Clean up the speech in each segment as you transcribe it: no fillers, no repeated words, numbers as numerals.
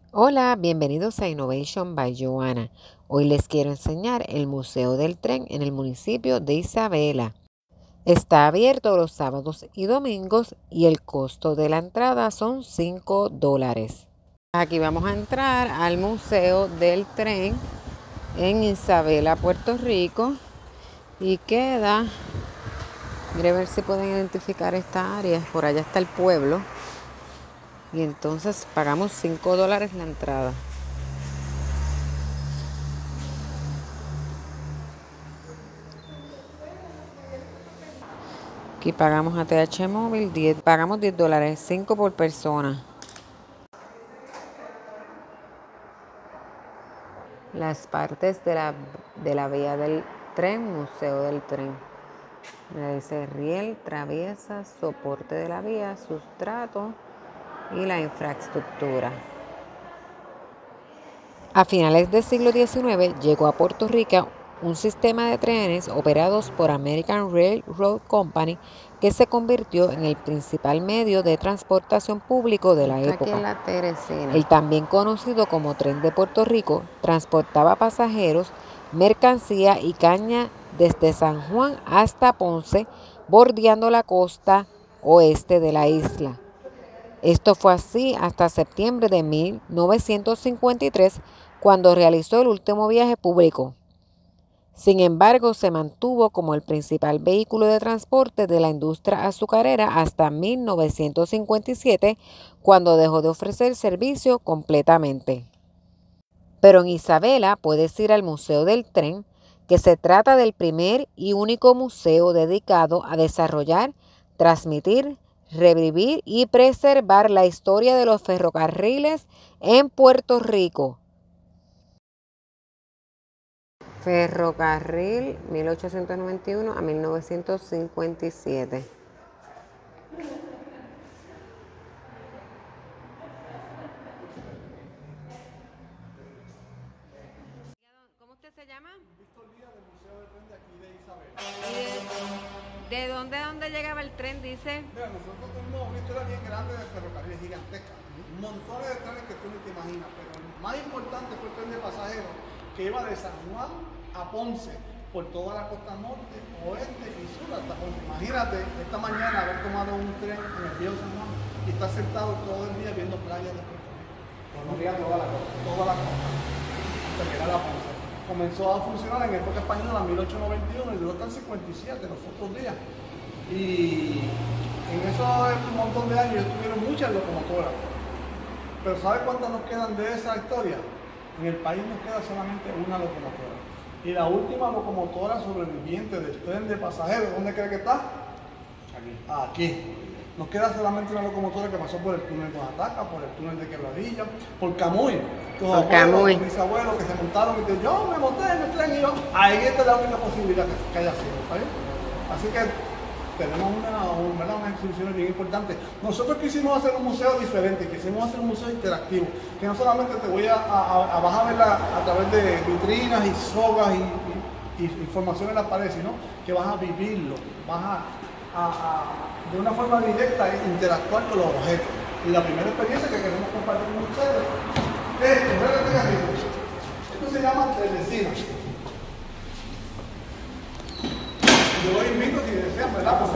Hola, bienvenidos a Innovation by Joanna. Hoy les quiero enseñar el Museo del Tren en el municipio de Isabela. Está abierto los sábados y domingos y el costo de la entrada son $5. Aquí vamos a entrar al Museo del Tren en Isabela, Puerto Rico, y queda, mire a ver si pueden identificar esta área. Por allá está el pueblo. Y entonces pagamos $5 la entrada. Aquí pagamos ATH móvil, pagamos $10, 5 por persona. Las partes de la vía del tren, Museo del Tren. Me dice riel, traviesa, soporte de la vía, sustrato y la infraestructura. A finales del siglo XIX llegó a Puerto Rico un sistema de trenes operados por American Railroad Company que se convirtió en el principal medio de transportación público de la época. Aquí en la Teresina. El también conocido como Tren de Puerto Rico transportaba pasajeros, mercancía y caña desde San Juan hasta Ponce, bordeando la costa oeste de la isla. Esto fue así hasta septiembre de 1953, cuando realizó el último viaje público. Sin embargo, se mantuvo como el principal vehículo de transporte de la industria azucarera hasta 1957, cuando dejó de ofrecer servicio completamente. Pero en Isabela puedes ir al Museo del Tren, que se trata del primer y único museo dedicado a desarrollar, transmitir, revivir y preservar la historia de los ferrocarriles en Puerto Rico. Ferrocarril 1891 a 1957. ¿Cómo usted se llama? Víctor Díaz del Museo del Tren de aquí de Isabela. ¿De dónde a dónde llegaba el tren, dice? Mira, nosotros tenemos una historia bien grande de ferrocarriles gigantesca. Montones de trenes que tú no te imaginas, pero el más importante fue el tren de pasajeros que iba de San Juan a Ponce, por toda la costa norte, oeste y sur hasta Ponce. Imagínate esta mañana haber tomado un tren en el viejo San Juan y estar sentado todo el día viendo playas de Puerto Rico. Conocía toda la costa, hasta llegar a Ponce. Comenzó a funcionar en época española en 1891 y duró hasta el 57, los otros días. Y en esos montón de años tuvieron muchas locomotoras. Pero ¿sabe cuántas nos quedan de esa historia? En el país nos queda solamente una locomotora. Y la última locomotora sobreviviente del tren de pasajeros, ¿dónde cree que está? Aquí. Nos queda solamente una locomotora que pasó por el túnel de Oaxaca, por el túnel de Quebradilla, por Camuy. Mis abuelos que se montaron y dijeron, yo me monté en el tren y yo, ahí esta es la única posibilidad que haya sido. ¿Sabes? Así que tenemos unas instituciones bien importantes. Nosotros quisimos hacer un museo diferente, quisimos hacer un museo interactivo, que no solamente te voy a bajar a verla a través de vitrinas y sogas y información en la pared, sino que vas a vivirlo, vas de una forma directa interactuar con los objetos. Y la primera experiencia que queremos compartir con ustedes es esto se llama Teresina. Yo los invito, si desean, ¿verdad? Esto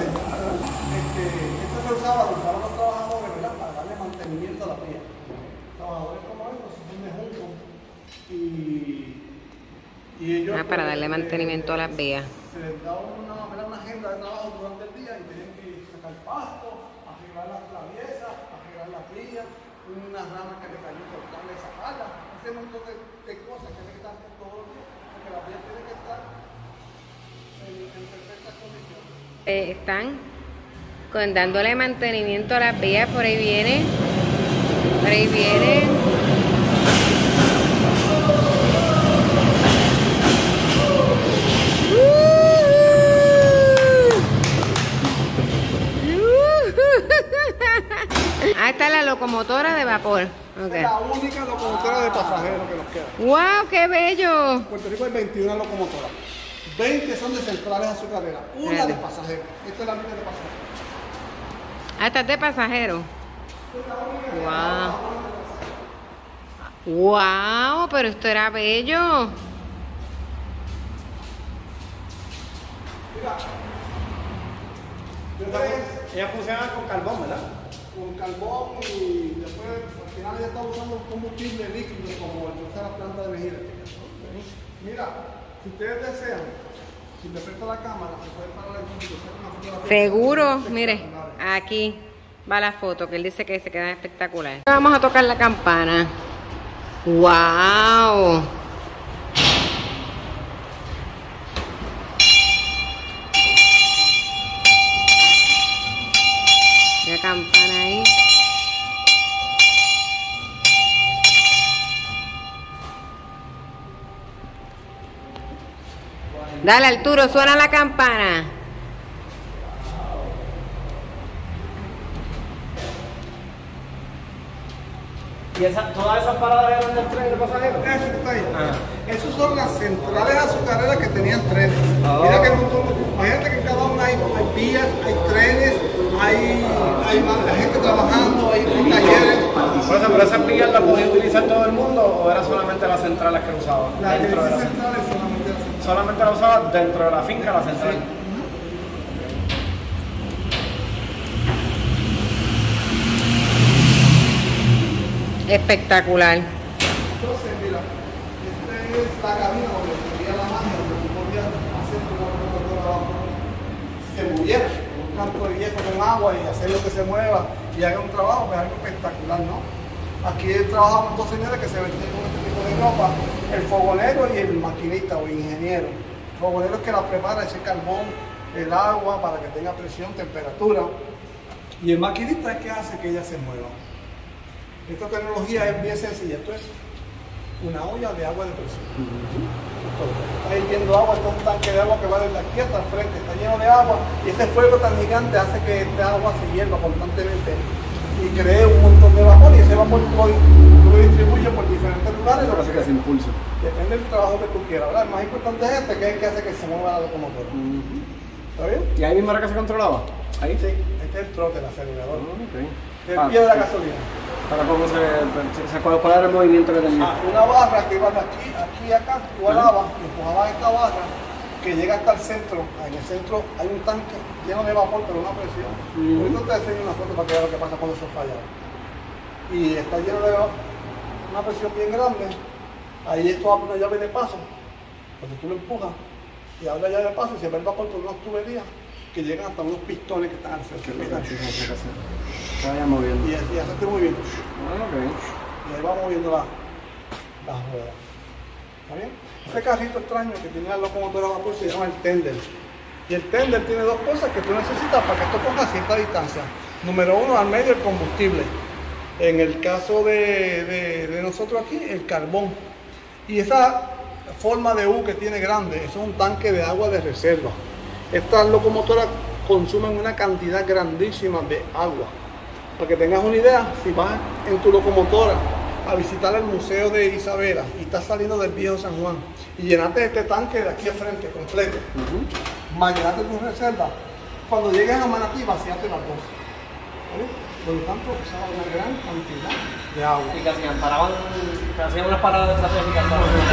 se usaba los trabajadores, ¿verdad? Para darle mantenimiento a la vía. Trabajadores como estos se ponen juntos y ellos... para darle mantenimiento a las vías. Se les da una agenda de trabajo durante el día y tienen que sacar pasto, arreglar las traviesas, arreglar las vías, unas ramas que le cayó cortarle, sacarlas, ese montón de cosas que tienen que estar todos los días, porque las vías tienen que estar en perfectas condiciones. Están dándole mantenimiento a las vías, por ahí viene. Ahí está la locomotora de vapor. Okay. Es la única locomotora de pasajeros que nos queda. ¡Wow! ¡Qué bello! En Puerto Rico hay 21 locomotoras. 20 son de centrales azucareras, una de pasajeros. Esta es la única de pasajeros. ¿Esta es de pasajeros? Esta es la única de ¡Wow! ¡Wow! Pero esto era bello. Mira, Ella funciona con carbón, ¿verdad? con carbón y después al final ella está usando un combustible líquido como el que usa la planta de vejiga. Mira, si ustedes desean, si le presto la cámara, se puede parar el vídeo y hacer una fotografía. Seguro, mire, aquí va la foto que él dice que se queda espectacular. Vamos a tocar la campana. ¡Wow! La campana ahí. Dale, Arturo, suena la campana. ¿Y todas esas paradas eran del tren de pasajeros? Eso que está ahí. Ah. Esas son las centrales azucareras que tenían trenes. Ah. Mira que imagínate que en cada una hay vías, hay trenes, hay gente trabajando, hay talleres. Por eso, ¿pero esas vías las podía utilizar todo el mundo o era solamente las centrales que usaban? Las Dentro de la centrales solamente las centrales. solamente la usaban dentro de la finca, la central. Espectacular. Entonces, mira, esta es la cabina donde sería la magia, donde tú podías hacer como se moviera, un canto de viejo con agua y hacer lo que se mueva y haga un trabajo, pues algo espectacular, ¿no? Aquí trabajamos dos señores que se venden con este tipo de ropa, el fogonero y el maquinista o ingeniero. El fogonero es que la prepara ese carbón, el agua para que tenga presión, temperatura, y el maquinista es que hace que ella se mueva. Esta tecnología es bien sencilla, esto es una olla de agua de presión. Está hirviendo agua, esto es un tanque de agua que va desde aquí hasta el frente, está lleno de agua y ese fuego tan gigante hace que este agua se hierva constantemente y cree un montón de vapor y ese vapor lo distribuye por diferentes lugares. Lo que hace que se impulse. Depende del trabajo que tú quieras, ¿verdad? El más importante es este, que es el que hace que se mueva la locomotora. ¿Está bien? ¿Y ahí mismo era que se controlaba? Ahí. Sí, este es el trote, el acelerador. Okay. El pie de la gasolina. Para cómo cuál era el movimiento que tenía. Una barra que iba de aquí a acá, tú alabas y empujabas esta barra que llega hasta el centro. En el centro hay un tanque lleno de vapor, pero una presión. Ahorita te enseño una foto para que veas lo que pasa cuando eso falla. Y está lleno de una presión bien grande. Ahí esto abre una llave de paso. Cuando tú lo empujas y abre la llave de paso y se ve el vapor por unas tuberías que llegan hasta unos pistones que están al frente. Se vaya moviendo. Y así hace movimiento. Okay. Y ahí va moviendo las ruedas. ¿Está bien? Ese carrito extraño que tiene la locomotora a vapor se llama el tender. Y el tender tiene dos cosas que tú necesitas para que esto coja cierta distancia. Número uno, al medio el combustible. En el caso de nosotros aquí, el carbón. Y esa forma de U que tiene grande, eso es un tanque de agua de reserva. Estas locomotoras consumen una cantidad grandísima de agua. Para que tengas una idea, si vas en tu locomotora a visitar el Museo de Isabela y estás saliendo del viejo San Juan y llenaste este tanque de aquí al frente completo, más llenaste tu reserva, cuando llegues a Manatí vaciaste las dos. ¿Vale? Por lo tanto, usaba una gran cantidad de agua. Y que hacían unas paradas estratégicas.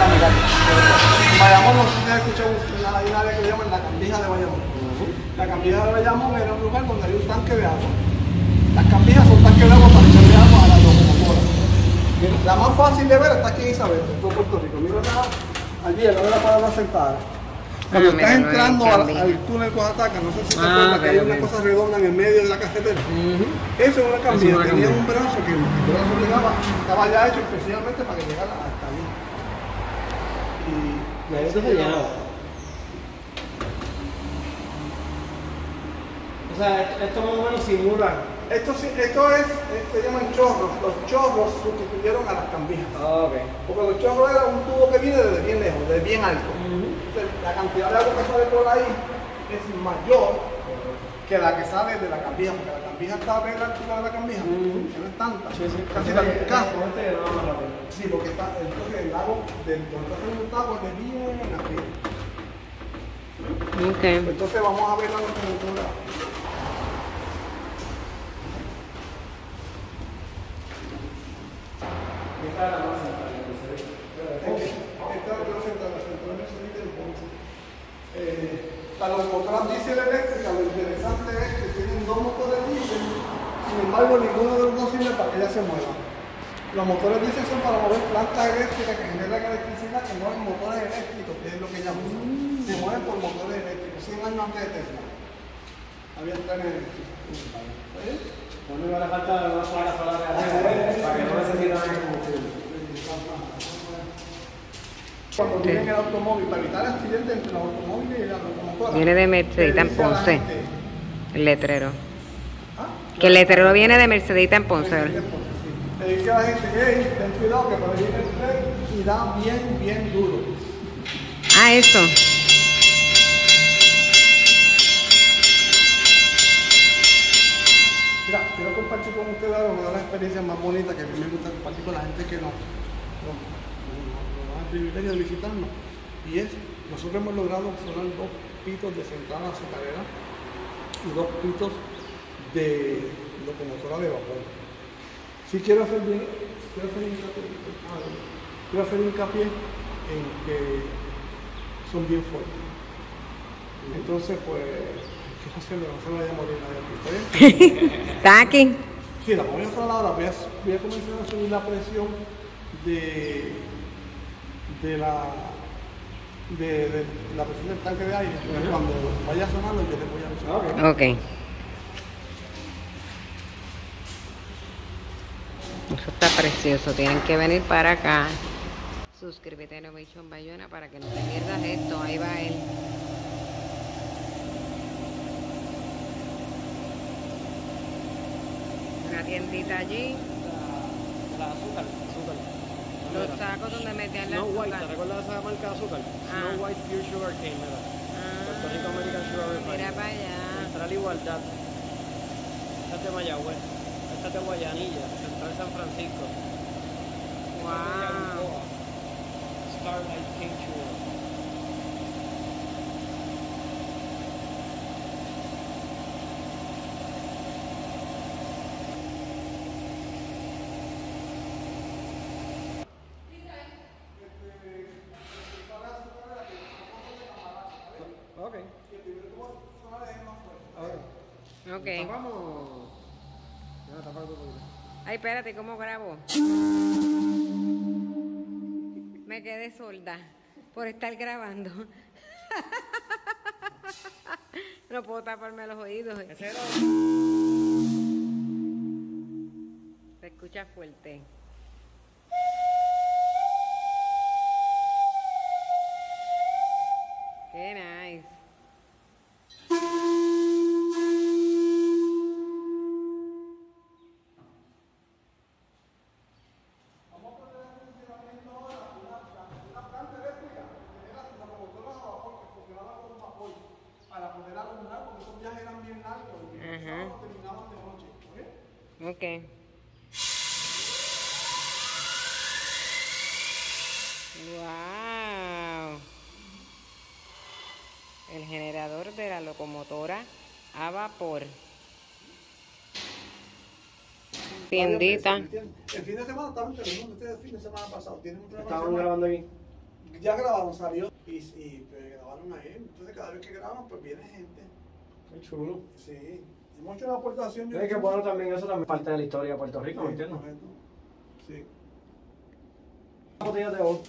En Bayamón, no sé si has escuchado hay un área que le llaman la Cambija de Bayamón. La Cambija de Bayamón era un lugar donde había un tanque de agua. Las cambijas son tanques de agua para echarle agua a la locomotora. La más fácil de ver está aquí en Isabel, en todo Puerto Rico. Mira allí, al lado de la parada sentada. Cuando estás entrando al túnel Coataca, no sé si te acuerdas que hay una cosa redonda en el medio de la cajetera. Eso es una cambija, tenía un brazo que el brazo llegaba, estaba ya hecho especialmente para que llegara hasta allí. Y ahí se llenaba. O sea, esto más o menos simula. Esto se llaman chorros. Los chorros sustituyeron a las cambijas. Okay. Porque los chorros era un tubo que viene desde bien lejos, desde bien alto. Entonces, la cantidad de agua que sale por ahí es mayor que la que sale de la cambija, porque la cambija está a ver la altura de la cambija, que no es tanta. Casi la mitad. Sí, porque está, entonces el lago donde está haciendo el agua es de bien arriba. Entonces vamos a ver la locomotora. Esta era la más central, la Mercedes. Esta es la central Mercedes del Ponce. La locomotora diésel eléctrica, lo interesante es que tienen dos motores diésel, sin embargo ninguno de los dos sirve para que ella se mueva. Los motores diésel son para mover plantas eléctricas que generan electricidad, que mueven motores eléctricos, que es lo que ella usa. Se mueven por motores eléctricos, 100 años antes de Tesla. Había trenes eléctricos. Lo único que le falta es una placa solar de arriba, para que no necesiten combustible. Cuando tienen el automóvil, para evitar accidentes entre los automóviles y la locomotora. Viene de Mercedita en Ponce, el letrero. ¿Ah? Que el letrero viene de Mercedita en Ponce. Le dice a la gente, hey, ten cuidado que por ahí viene el tren y da bien duro. Ah, eso. Mira, quiero compartir con ustedes ahora una de las experiencias más bonitas que a mí me gusta compartir con la gente que nos da el privilegio de visitarnos. Y es, nosotros hemos logrado sonar 2 pitos de central azucarera y 2 pitos de locomotora de vapor. Sí quiero hacer hincapié en que son bien fuertes. Entonces, pues, ¿qué hacerle? No se me vaya a morir nadie aquí. ¿Está aquí? Sí, la voy a hacer ahora. Voy a comenzar a subir la presión de la presión del tanque de aire. Cuando vaya sonando, yo les voy a avisar. Ok. Eso está precioso. Tienen que venir para acá. Suscríbete a Innovation Bayona para que no te pierdas esto. Ahí va él. Una tiendita allí. La azúcar. Los sacos donde metían la Snow azúcar. White, ¿te recuerdas esa marca de azúcar? Snow White Pure Sugar Cane, ¿verdad? Puerto Rico American Sugar Refinery. Mira para allá. Central Igualdad. Esta es de Mayagüez. Esta es de Guayanilla. Central San Francisco. Wow. Starlight King Sugar. Ok. Ok. Vamos. Ya, tapa un poquito. Ay, espérate, ¿cómo grabo? Me quedé sorda por estar grabando. No puedo taparme los oídos. Ese era. Se escucha fuerte. Qué nice. Para poder alumbrar, porque esos viajes eran bien largos y terminaban de noche. Ok. Wow. El generador de la locomotora a vapor. Tiendita. El fin de semana estaban terminando ustedes el fin de semana pasado. ¿Tienen un programa? Estaban grabando aquí. Ya grabaron, salió y grabaron ahí. Entonces cada vez que graban, pues viene gente. Qué chulo. Sí. Hemos hecho una aportación. Es que bueno también, eso también es parte de la historia de Puerto Rico, ¿me entiendes? Correcto. Sí. Botellas de oro.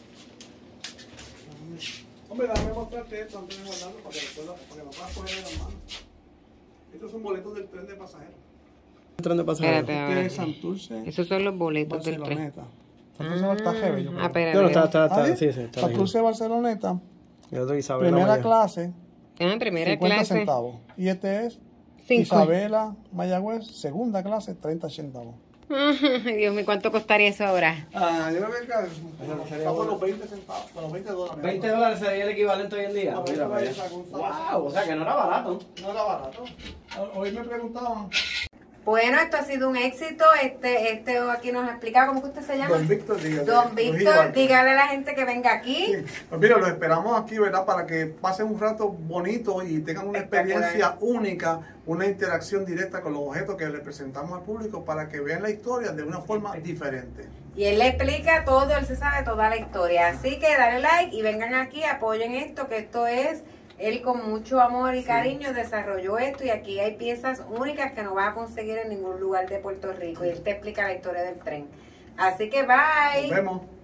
Hombre, déjame mostrarte esto antes de guardarlo para que lo puedas coger de las manos. Estos son boletos del tren de pasajeros. Tren de pasajeros. Espérate, a ver. Este es Santurce, Esos son los boletos del tren. Barceloneta. Santurce está heavy, yo creo. espérate. Bueno, está, ¿Ah, sí, está Santurce, Barceloneta, Y otro Isabela primera Mayagüez. clase, Primera 50 clase. centavos. Y este es 5. Isabela Mayagüez, segunda clase, 30 centavos. Ay, Dios mío, ¿cuánto costaría eso ahora? Ah, yo creo que está por los 20 centavos, por los 20 dólares. $20 sería el equivalente hoy en día. A ver, Mira, vaya, vaya. saca un Wow, o sea que no era barato. No era barato. Hoy me preguntaban. Bueno, esto ha sido un éxito. Este aquí nos ha explicado cómo que usted se llama. Don Víctor, dígale. Don Víctor, dígale a la gente que venga aquí. Sí. Pues mira, los esperamos aquí, ¿verdad? Para que pasen un rato bonito y tengan una experiencia única, una interacción directa con los objetos que les presentamos al público para que vean la historia de una forma diferente. Y él le explica todo, él se sabe toda la historia. Así que dale like y vengan aquí, apoyen esto, que esto es, él con mucho amor y cariño desarrolló esto y aquí hay piezas únicas que no vas a conseguir en ningún lugar de Puerto Rico. Y él te explica la historia del tren. Así que bye. Nos vemos.